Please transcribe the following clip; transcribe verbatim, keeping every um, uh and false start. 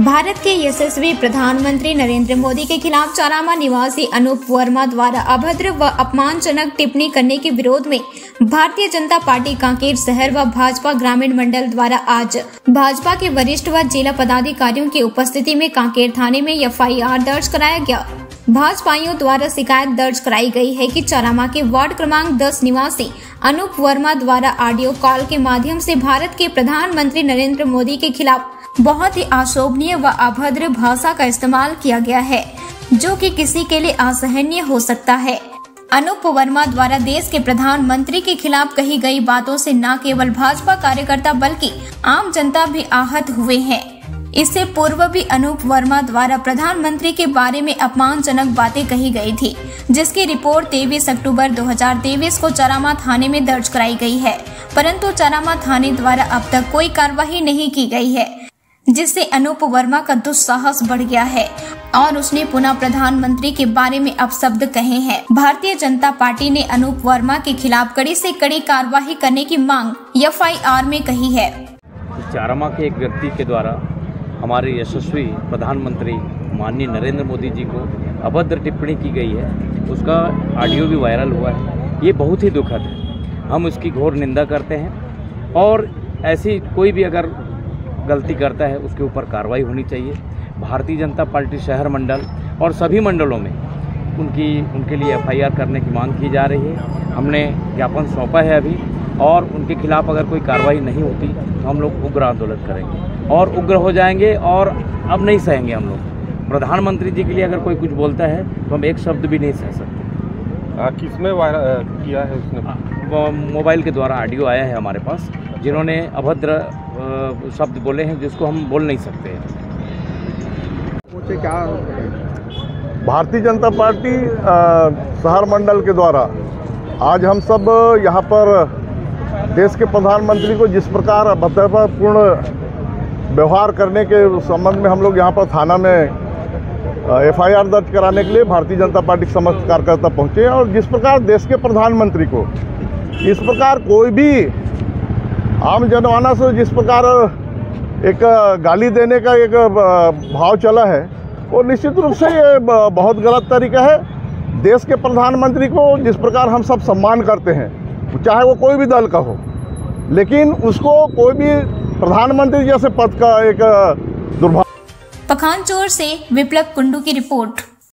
भारत के यशस्वी प्रधानमंत्री नरेंद्र मोदी के खिलाफ चारामा निवासी अनूप वर्मा द्वारा अभद्र व अपमानजनक टिप्पणी करने के विरोध में भारतीय जनता पार्टी कांकेर शहर व भाजपा ग्रामीण मंडल द्वारा आज भाजपा के वरिष्ठ व जिला पदाधिकारियों की उपस्थिति में कांकेर थाने में एफ आई आर दर्ज कराया गया। भाजपाइयों द्वारा शिकायत दर्ज कराई गई है कि चारामा के वार्ड क्रमांक दस निवासी अनूप वर्मा द्वारा ऑडियो कॉल के माध्यम से भारत के प्रधानमंत्री नरेंद्र मोदी के खिलाफ बहुत ही अशोभनीय व अभद्र भाषा का इस्तेमाल किया गया है, जो कि किसी के लिए असहनीय हो सकता है। अनूप वर्मा द्वारा देश के प्रधानमंत्री के खिलाफ कही गई बातों से न केवल भाजपा कार्यकर्ता बल्कि आम जनता भी आहत हुए हैं। इससे पूर्व भी अनूप वर्मा द्वारा प्रधानमंत्री के बारे में अपमानजनक बातें कही गई थी, जिसकी रिपोर्ट तेईस अक्टूबर दो हज़ार तेईस को चारामा थाने में दर्ज कराई गई है, परंतु चारामा थाने द्वारा अब तक कोई कार्रवाई नहीं की गई है, जिससे अनूप वर्मा का दुस्साहस बढ़ गया है और उसने पुनः प्रधानमंत्री के बारे में अपशब्द कहे हैं। भारतीय जनता पार्टी ने अनूप वर्मा के खिलाफ कड़ी से कड़ी कार्रवाई करने की मांग एफ आई आर में कही है। चारामा के एक व्यक्ति के द्वारा हमारे यशस्वी प्रधानमंत्री माननीय नरेंद्र मोदी जी को अभद्र टिप्पणी की गई है, उसका ऑडियो भी वायरल हुआ है। ये बहुत ही दुखद है, हम उसकी घोर निंदा करते हैं और ऐसी कोई भी अगर गलती करता है उसके ऊपर कार्रवाई होनी चाहिए। भारतीय जनता पार्टी शहर मंडल और सभी मंडलों में उनकी उनके लिए एफ आई आर करने की मांग की जा रही है। हमने ज्ञापन सौंपा है अभी, और उनके खिलाफ अगर कोई कार्रवाई नहीं होती तो हम लोग उग्र आंदोलन करेंगे और उग्र हो जाएंगे और अब नहीं सहेंगे हम लोग। प्रधानमंत्री जी के लिए अगर कोई कुछ बोलता है तो हम एक शब्द भी नहीं सह सकते। किसमें वायरल किया है उसने? मोबाइल के द्वारा ऑडियो आया है हमारे पास, जिन्होंने अभद्र शब्द बोले हैं जिसको हम बोल नहीं सकते हैं। क्या भारतीय जनता पार्टी शहर मंडल के द्वारा आज हम सब यहाँ पर देश के प्रधानमंत्री को जिस प्रकार अभद्रतापूर्ण व्यवहार करने के संबंध में हम लोग यहाँ पर थाना में एफ आई आर दर्ज कराने के लिए भारतीय जनता पार्टी के समस्त कार्यकर्ता पहुँचे, और जिस प्रकार देश के प्रधानमंत्री को इस प्रकार कोई भी आम जनमानस से जिस प्रकार एक गाली देने का एक भाव चला है, वो निश्चित रूप से ये बहुत गलत तरीका है। देश के प्रधानमंत्री को जिस प्रकार हम सब सम्मान करते हैं, चाहे वो कोई भी दल का हो, लेकिन उसको कोई भी प्रधानमंत्री जैसे पद का एक दुर्भाग्य। पखानजोर से विप्लव कुंडू की रिपोर्ट।